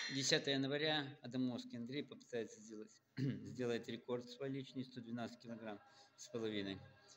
10 января Адамовский Андрей попытается сделать рекорд свой личный, 112 килограмм с половиной.